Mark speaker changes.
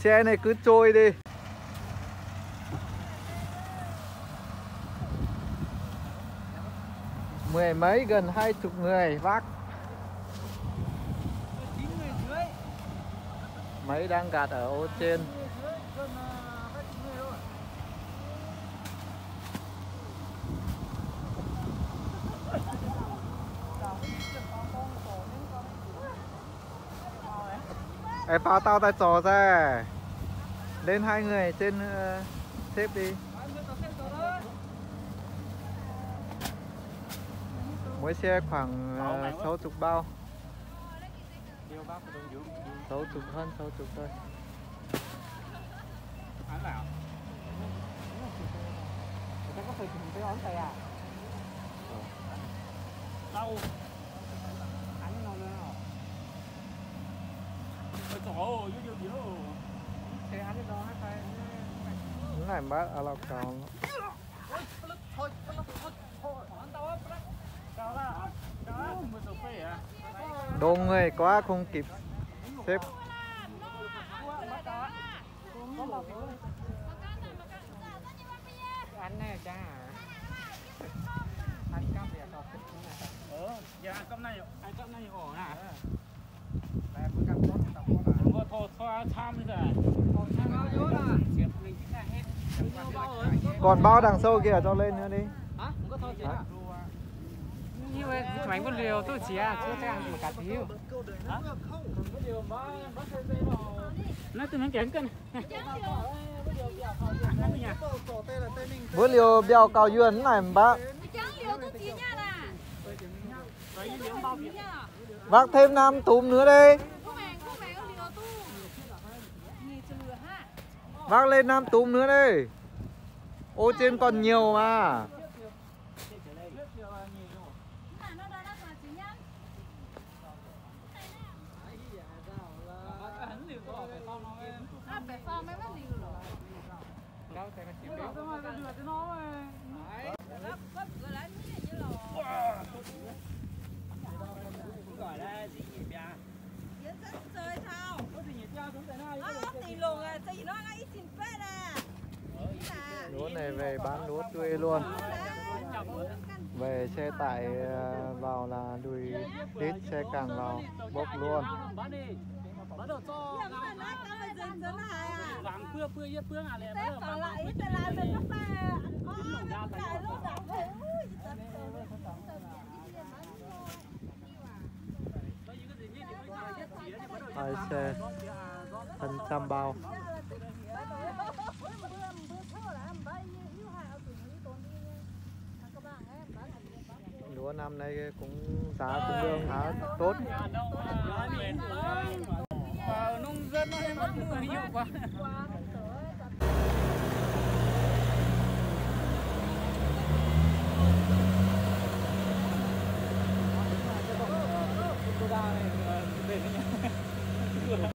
Speaker 1: Xe này cứ trôi đi. Mười mấy gần 20 người vác. Mấy đang gạt ở ô trên. Ê, phao tao tay trò ra. Lên 2 người trên xếp đi. Mỗi xe khoảng 60 bao. 60 hơn 60 thôi.
Speaker 2: Người ta có phải dùng cái ón tay à? Đâu? Anh nó nào? Trời ơi, vô vô. Xe anh đó hết tay.
Speaker 1: Cái này bác ở lọc cầu. Đông người quá không kịp xếp.
Speaker 2: Anh này cha à? Anh cắp thì có cái này. Giờ anh cắp này ổn à? Đây mới cắp tốt tập tốt à? Có thô tham bây giờ.
Speaker 1: Còn bao đằng sau kìa cho lên nữa đi.
Speaker 2: Hả? Không có thô chứ à? Như vậy bánh con liều tôi chỉ chưa cho ăn một cả thiếu. Hả? Nó từ nó kén cân.
Speaker 1: Bữa liều bèo cao duyên này bác. Vác thêm 5 túm nữa đi. Vác lên 5 túm nữa đi. Ô trên còn nhiều mà. Lúa này về bán lúa tươi luôn. Về xe tải vào là đùi đít xe càng vào bốc luôn. Hai xe hơn 100 bao. Lúa năm nay cũng giá cũng lương khá tốt.
Speaker 2: Nông dân nó mất mùa nhiều quá.